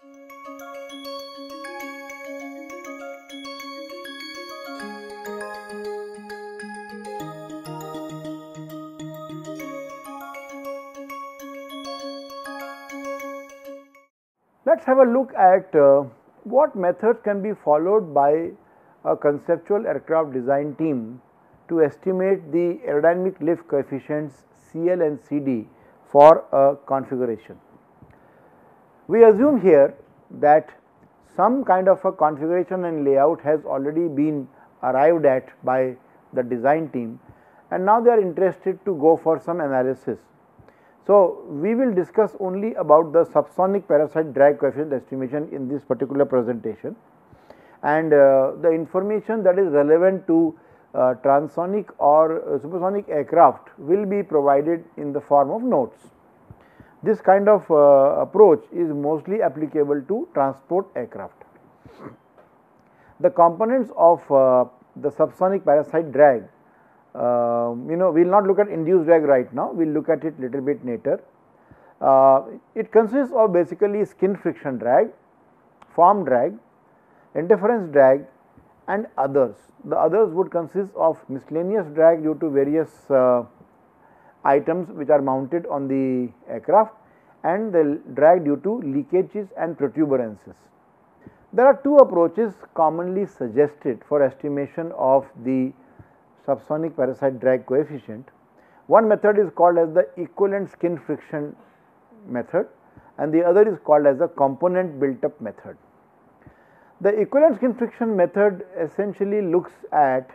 Let us have a look at what methods can be followed by a conceptual aircraft design team to estimate the aerodynamic lift coefficients CL and CD for a configuration. We assume here that some kind of a configuration and layout has already been arrived at by the design team, and now they are interested to go for some analysis. So, we will discuss only about the subsonic parasite drag coefficient estimation in this particular presentation, and the information that is relevant to transonic or supersonic aircraft will be provided in the form of notes. This kind of approach is mostly applicable to transport aircraft. The components of the subsonic parasite drag, we will not look at induced drag right now, we will look at it little bit later. It consists of basically skin friction drag, form drag, interference drag and others. The others would consist of miscellaneous drag due to various items which are mounted on the aircraft, and the drag due to leakages and protuberances. There are two approaches commonly suggested for estimation of the subsonic parasite drag coefficient. One method is called as the equivalent skin friction method, and the other is called as the component built up method. The equivalent skin friction method essentially looks at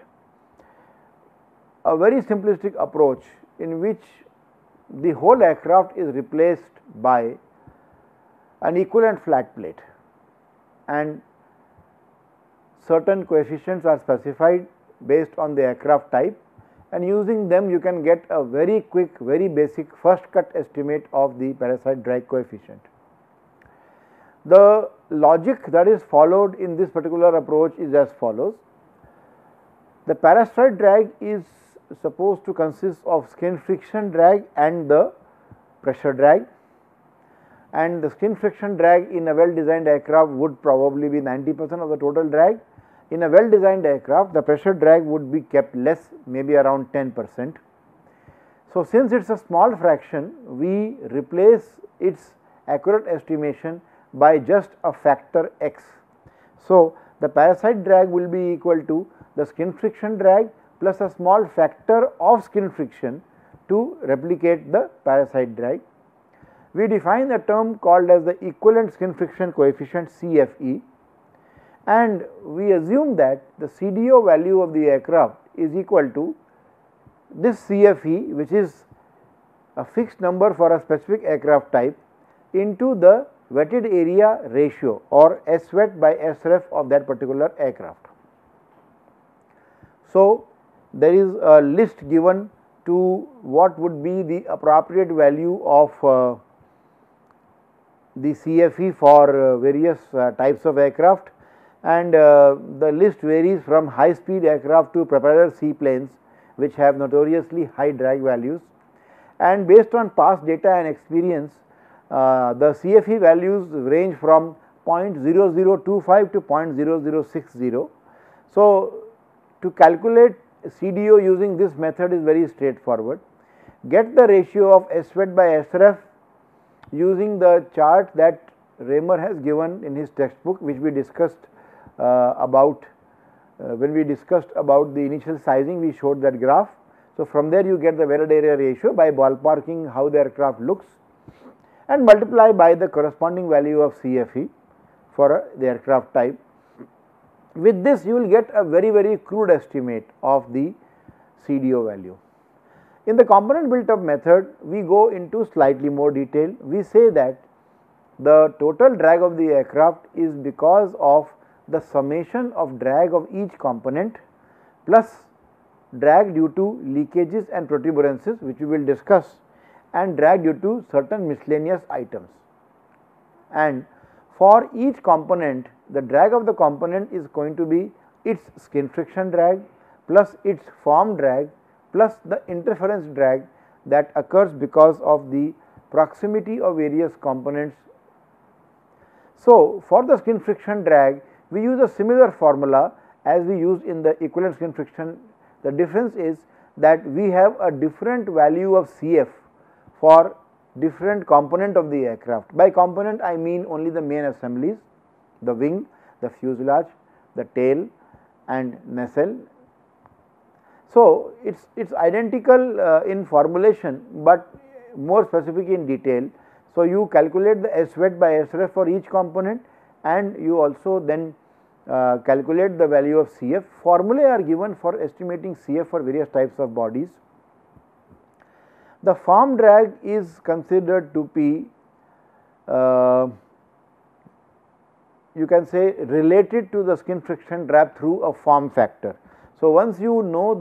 a very simplistic approach in which the whole aircraft is replaced by an equivalent flat plate, and certain coefficients are specified based on the aircraft type, and using them you can get a very quick, very basic first cut estimate of the parasite drag coefficient. The logic that is followed in this particular approach is as follows. The parasite drag is supposed to consist of skin friction drag and the pressure drag, and the skin friction drag in a well designed aircraft would probably be 90% of the total drag. In a well designed aircraft, the pressure drag would be kept less, maybe around 10%. So, since it is a small fraction, we replace its accurate estimation by just a factor x. So, the parasite drag will be equal to the skin friction drag plus a small factor of skin friction to replicate the parasite drag. We define a term called as the equivalent skin friction coefficient CFE, and we assume that the CDO value of the aircraft is equal to this CFE, which is a fixed number for a specific aircraft type, into the wetted area ratio or SWET by SREF of that particular aircraft. So, there is a list given to what would be the appropriate value of the CFE for various types of aircraft, and the list varies from high speed aircraft to propeller seaplanes which have notoriously high drag values, and based on past data and experience the CFE values range from 0.0025 to 0.0060. So, to calculate CDO using this method is very straightforward. Get the ratio of SWET by SREF using the chart that Raymer has given in his textbook, which we discussed when we discussed about the initial sizing. We showed that graph. So, from there you get the wetted area ratio by ballparking how the aircraft looks, and multiply by the corresponding value of CFE for the aircraft type. With this you will get a very crude estimate of the CDO value. In the component built up method, we go into slightly more detail. We say that the total drag of the aircraft is because of the summation of drag of each component plus drag due to leakages and protuberances, which we will discuss, and drag due to certain miscellaneous items. And for each component, the drag of the component is going to be its skin friction drag plus its form drag plus the interference drag that occurs because of the proximity of various components. So, for the skin friction drag, we use a similar formula as we use in the equivalent skin friction. The difference is that we have a different value of Cf for different component of the aircraft. By component I mean only the main assemblies, the wing, the fuselage, the tail and nacelle. So, it is identical in formulation, but more specific in detail. So, you calculate the SWET by SRF for each component, and you also then calculate the value of Cf. Formulae are given for estimating Cf for various types of bodies. The form drag is considered to be you can say related to the skin friction drag through a form factor. So, once you know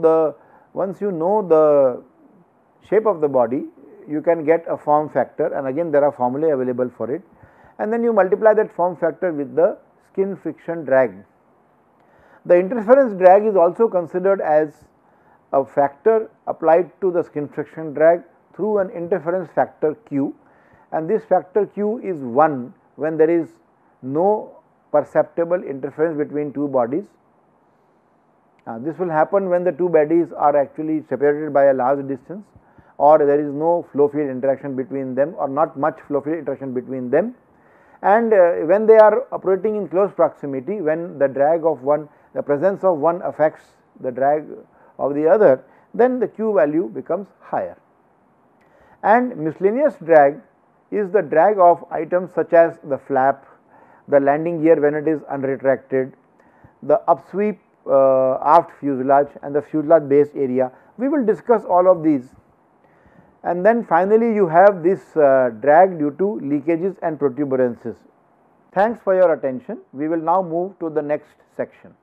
the shape of the body, you can get a form factor, and again there are formulae available for it, and then you multiply that form factor with the skin friction drag. The interference drag is also considered as a factor applied to the skin friction drag through an interference factor Q, and this factor Q is 1 when there is no perceptible interference between two bodies. This will happen when the two bodies are actually separated by a large distance, or there is no flow field interaction between them, or not much flow field interaction between them, and when they are operating in close proximity, when the drag of one, the presence of one affects the drag of the other, then the Q value becomes higher. And miscellaneous drag is the drag of items such as the flap, the landing gear when it is unretracted, the upsweep aft fuselage and the fuselage base area. We will discuss all of these. And then finally, you have this drag due to leakages and protuberances. Thanks for your attention. We will now move to the next section.